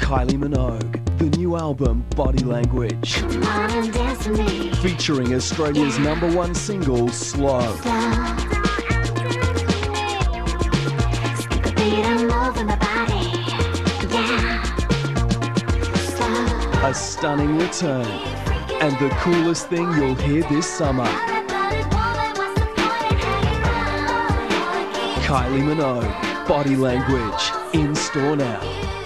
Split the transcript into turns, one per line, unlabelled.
Kylie Minogue, the new album Body Language, featuring Australia's #1 single Slow. A stunning return, and the coolest thing you'll hear this summer. Kylie Minogue, Body Language, in store now.